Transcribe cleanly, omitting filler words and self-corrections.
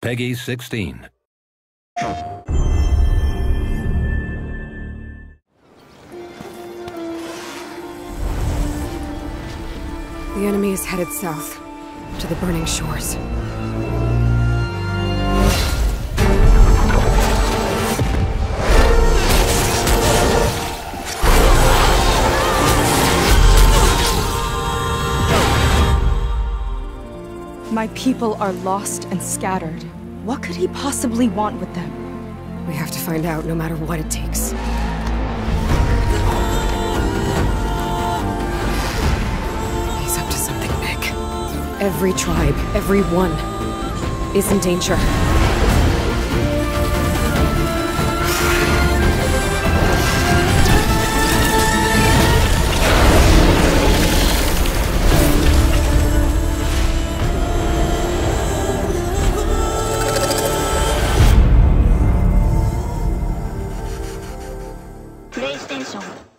Peggy 16. The enemy is headed south, to the burning shores. My people are lost and scattered. What could he possibly want with them? We have to find out, no matter what it takes. He's up to something big. Every tribe, every one, is in danger. PlayStation